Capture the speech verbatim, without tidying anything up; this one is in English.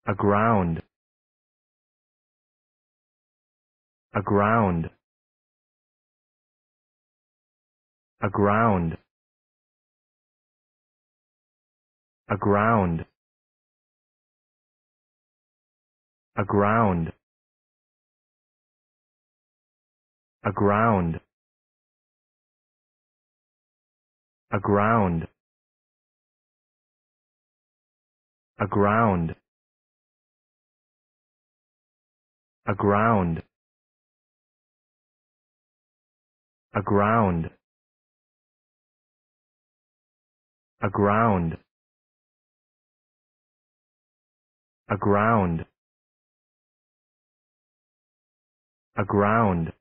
aground, aground, aground, aground, aground, aground, aground, aground, aground, aground, aground, aground, aground,